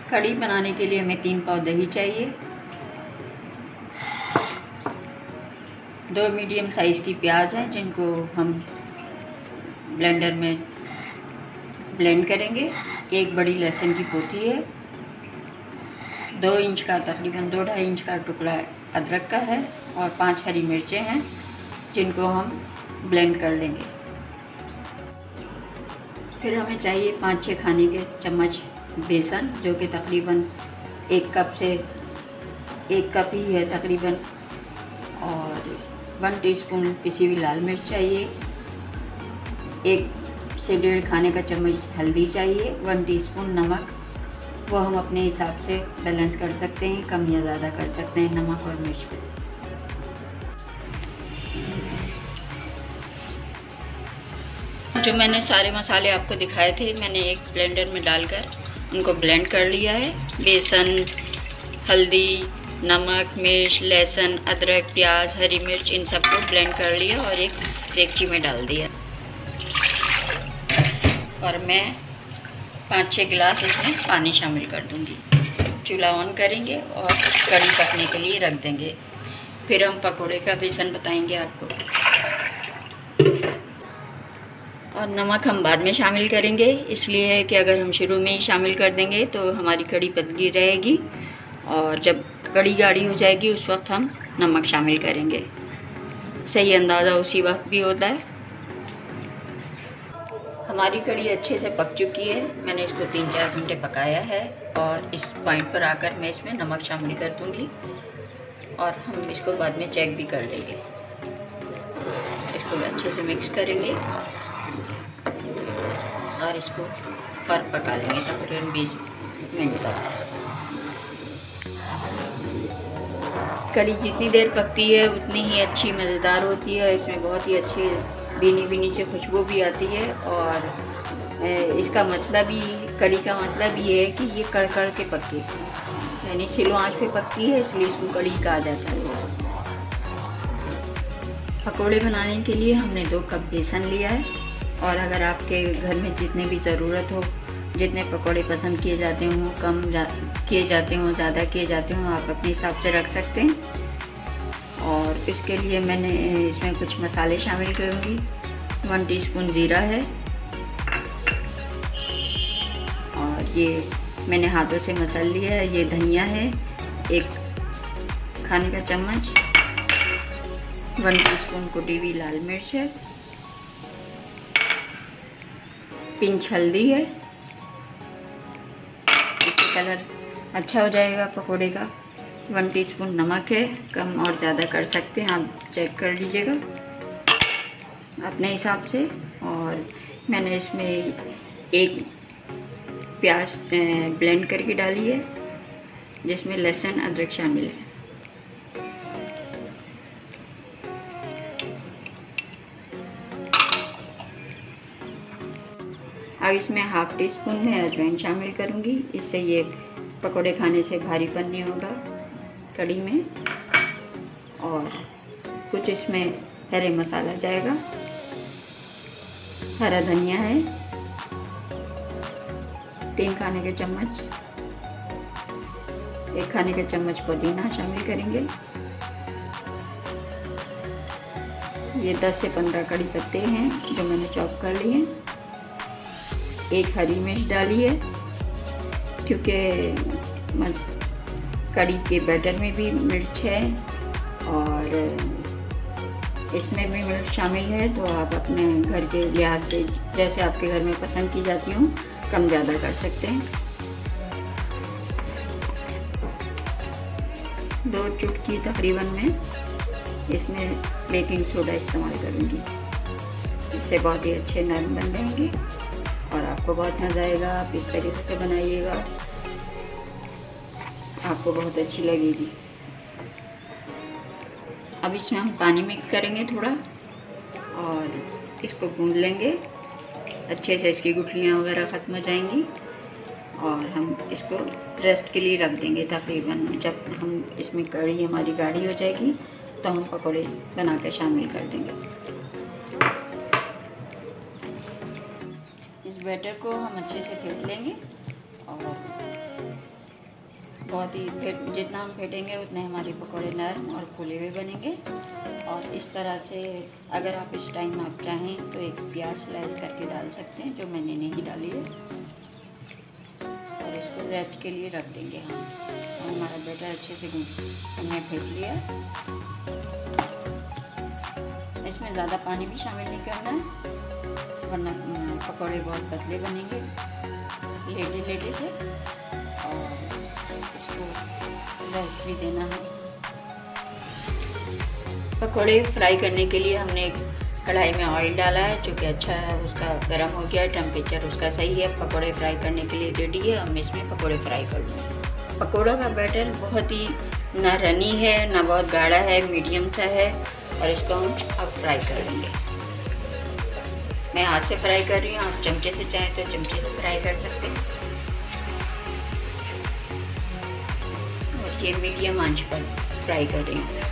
कढ़ी बनाने के लिए हमें 3 पाव दही चाहिए, 2 मीडियम साइज़ की प्याज हैं जिनको हम ब्लेंडर में ब्लेंड करेंगे, 1 बड़ी लहसुन की पोथी है, 2 इंच का तकरीबन 2-2.5 इंच का टुकड़ा अदरक का है और 5 हरी मिर्चें हैं जिनको हम ब्लेंड कर लेंगे। फिर हमें चाहिए 5-6 खाने के चम्मच बेसन, जो कि तकरीबन 1 कप से 1 कप ही है तकरीबन, और 1 टीस्पून पिसी हुई लाल मिर्च चाहिए, 1 से 1.5 खाने का चम्मच हल्दी चाहिए, 1 टीस्पून नमक, वो हम अपने हिसाब से बैलेंस कर सकते हैं, कम या ज़्यादा कर सकते हैं नमक और मिर्च को। जो मैंने सारे मसाले आपको दिखाए थे, मैंने एक ब्लेंडर में डालकर उनको ब्लेंड कर लिया है। बेसन, हल्दी, नमक, मिर्च, लहसुन, अदरक, प्याज, हरी मिर्च, इन सबको ब्लेंड कर लिया और एक देगची में डाल दिया। और मैं 5-6 गिलास इसमें पानी शामिल कर दूंगी। चूल्हा ऑन करेंगे और कढ़ी पकने के लिए रख देंगे। फिर हम पकोड़े का बेसन बताएंगे आपको। और नमक हम बाद में शामिल करेंगे, इसलिए कि अगर हम शुरू में ही शामिल कर देंगे तो हमारी कढ़ी पतली रहेगी और जब कढ़ी गाढ़ी हो जाएगी उस वक्त हम नमक शामिल करेंगे। सही अंदाज़ा उसी वक्त भी होता है। हमारी कढ़ी अच्छे से पक चुकी है, मैंने इसको 3-4 घंटे पकाया है और इस पॉइंट पर आकर मैं इसमें नमक शामिल कर दूंगी और हम इसको बाद में चेक भी कर लेंगे। इसको अच्छे से मिक्स करेंगे और इसको पर पका लेंगे तकरीबन 20 मिनट तक। कढ़ी जितनी देर पकती है उतनी ही अच्छी मज़ेदार होती है। इसमें बहुत ही अच्छी भीनी से खुशबू भी आती है और इसका मतलब ही, कढ़ी का मतलब ये है कि ये कड़ के पके, यानी स्लो आंच पे पकती है, इसलिए इसको कढ़ी कहा जाता है। पकोड़े बनाने के लिए हमने 2 कप बेसन लिया है और अगर आपके घर में जितने भी ज़रूरत हो, जितने पकोड़े पसंद किए जाते हों, कम किए जाते हों, ज़्यादा किए जाते हों, आप अपने हिसाब से रख सकते हैं। और इसके लिए मैंने इसमें कुछ मसाले शामिल करूँगी। 1 टीस्पून ज़ीरा है और ये मैंने हाथों से मसल लिया है। ये धनिया है 1 खाने का चम्मच, 1 टीस्पून कुटी हुई लाल मिर्च है, पिंच हल्दी है, इससे कलर अच्छा हो जाएगा पकोड़े का। 1 टीस्पून नमक है, कम और ज़्यादा कर सकते हैं, आप चेक कर लीजिएगा अपने हिसाब से। और मैंने इसमें 1 प्याज ब्लेंड करके डाली है जिसमें लहसुन अदरक शामिल है। अब इसमें ½ टीस्पून में अजवाइन शामिल करूँगी, इससे ये पकोड़े खाने से भारीपन नहीं होगा कढ़ी में। और कुछ इसमें हरे मसाला जाएगा, हरा धनिया है 3 खाने के चम्मच, 1 खाने का चम्मच पुदीना शामिल करेंगे। ये 10 से 15 कड़ी पत्ते हैं जो मैंने चॉप कर लिए हैं। 1 हरी मिर्च डाली है क्योंकि कड़ी के बैटर में भी मिर्च है और इसमें भी मिर्च शामिल है, तो आप अपने घर के लिहाज से जैसे आपके घर में पसंद की जाती हूँ कम ज़्यादा कर सकते हैं। 2 चुटकी तकरीबन मैं इसमें बेकिंग सोडा इस्तेमाल करूँगी, इससे बहुत ही अच्छे नरम बन जाएंगे और आपको बहुत मज़ा आएगा। आप इस तरीके से बनाइएगा, आपको बहुत अच्छी लगेगी। अब इसमें हम पानी मिक्स करेंगे थोड़ा और इसको गूंद लेंगे अच्छे से, इसकी गुठलियाँ वगैरह ख़त्म हो जाएंगी और हम इसको रेस्ट के लिए रख देंगे। तकरीबन जब हम इसमें कढ़ी हमारी गाढ़ी हो जाएगी तो हम पकोड़े बना के शामिल कर देंगे। इस बैटर को हम अच्छे से फेंट लेंगे और बहुत ही जितना हम फेंटेंगे उतने हमारे पकौड़े नरम और फूले हुए बनेंगे। और इस तरह से अगर आप इस टाइम आप चाहें तो एक प्याज स्लाइस करके डाल सकते हैं, जो मैंने नहीं डाली है। और इसको रेस्ट के लिए रख देंगे हम। हमारा बैटर अच्छे से हमने फेंट लिया। इसमें ज़्यादा पानी भी शामिल नहीं करना है, वरना पकौड़े बहुत पतले बनेंगे लेटे लेटे से। और इसको रेस्ट भी देना है। पकौड़े फ्राई करने के लिए हमने कढ़ाई में ऑयल डाला है, जो कि अच्छा है, उसका गर्म हो गया है, टेम्परेचर उसका सही है, पकौड़े फ्राई करने के लिए रेडी है। हम इसमें पकौड़े फ्राई कर लूँगी। पकौड़ों का बैटर बहुत ही ना रनी है ना बहुत गाढ़ा है, मीडियम सा है। और इसको हम अब फ्राई करेंगे। मैं हाथ से फ्राई कर रही हूँ, आप चमचे से चाहें तो चमचे से फ्राई कर सकते हैं। और ये मीडियम आंच पर फ्राई कर रही हूँ।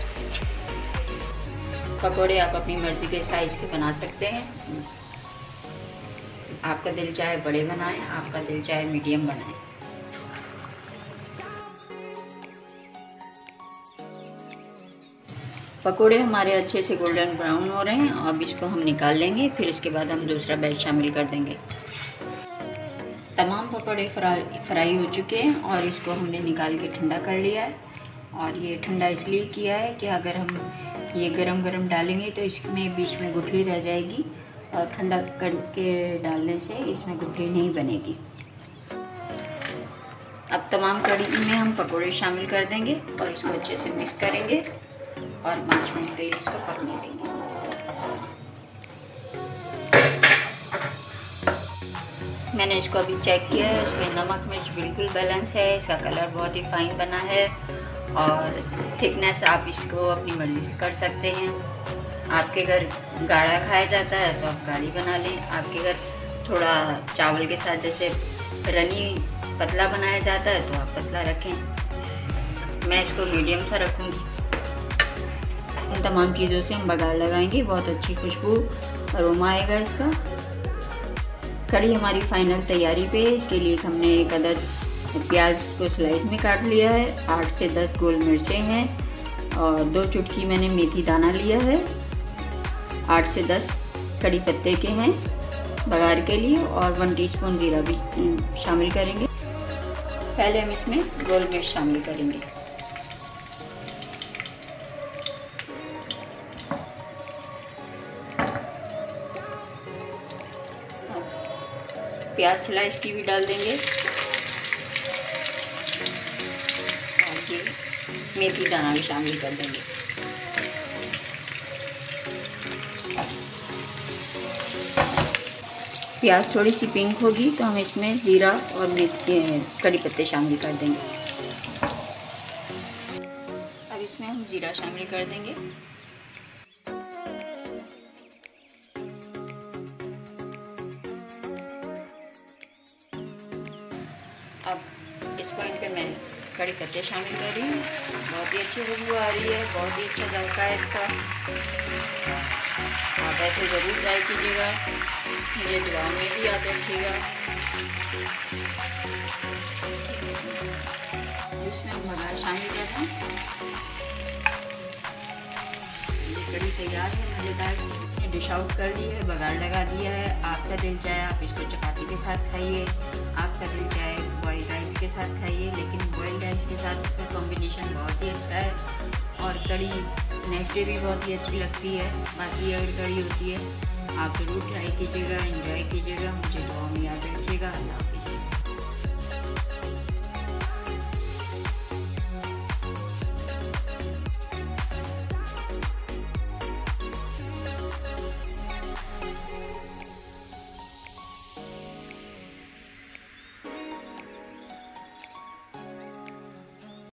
पकौड़े आप अपनी मर्ज़ी के साइज़ के बना सकते हैं। आपका दिल चाहे बड़े बनाएं, आपका दिल चाहे मीडियम बनाएं। पकोड़े हमारे अच्छे से गोल्डन ब्राउन हो रहे हैं। अब इसको हम निकाल लेंगे, फिर इसके बाद हम दूसरा बैच शामिल कर देंगे। तमाम पकोड़े फ्राई हो चुके हैं और इसको हमने निकाल के ठंडा कर लिया है। और ये ठंडा इसलिए किया है कि अगर हम ये गरम डालेंगे तो इसमें बीच में गुठली रह जाएगी, और ठंडा करके डालने से इसमें गुठली नहीं बनेगी। अब तमाम कढ़ी में हम पकोड़े शामिल कर देंगे और इसको अच्छे से मिक्स करेंगे और 5 मिनट के लिए इसको पकने देंगे। मैंने इसको अभी चेक किया है, इसमें नमक मिर्च बिल्कुल बैलेंस है, इसका कलर बहुत ही फाइन बना है। और थिकनेस आप इसको अपनी मर्ज़ी से कर सकते हैं। आपके घर गाढ़ा खाया जाता है तो आप गाढ़ी बना लें, आपके घर थोड़ा चावल के साथ जैसे रनी पतला बनाया जाता है तो आप पतला रखें। मैं इसको मीडियम सा रखूँगी। इन तमाम चीज़ों से हम बघार लगाएंगे, बहुत अच्छी खुशबू अरोमा आएगा इसका। कढ़ी हमारी फाइनल तैयारी पे है। इसके लिए हमने एक अदद प्याज को स्लाइस में काट लिया है, 8 से 10 गोल मिर्चें हैं और 2 चुटकी मैंने मेथी दाना लिया है, 8 से 10 कड़ी पत्ते के हैं बघार के लिए, और 1 टीस्पून जीरा भी शामिल करेंगे। पहले हम इसमें गोल मिर्च शामिल करेंगे। प्याज स्लाइस की भी डाल देंगे और ये मेथी दाना भी शामिल कर देंगे। प्याज थोड़ी सी पिंक होगी तो हम इसमें ज़ीरा और कड़ी पत्ते शामिल कर देंगे। अब इसमें हम ज़ीरा शामिल कर देंगे। अब इस पॉइंट पे मैं कड़ी पत्ते शामिल कर रही हूँ। बहुत ही अच्छी खुशबू आ रही है, बहुत ही अच्छा जायका है इसका। आप ऐसे ज़रूर ट्राई कीजिएगा, मुझे दुआ में भी याद रखिएगा। इसमें हम बघार शामिल करते हैं। ये कड़ी तैयार है मज़ेदार सी। डिश आउट कर ली है, बघार लगा दिया है। आपका दिल चाहे आप इसको चपाती के साथ खाइए, आपका दिल चाहे बॉइल्ड राइस के साथ खाइए, लेकिन बॉइल्ड राइस के साथ इसका कॉम्बिनेशन बहुत ही अच्छा है। और कड़ी नेक्स्ट डे भी बहुत ही अच्छी लगती है। बासी अगर कड़ी होती है, आप ज़रूर ट्राई कीजिएगा, एंजॉय कीजिएगा। मुझे दुआ में याद रखिएगा। अल्लाह हाफिज़।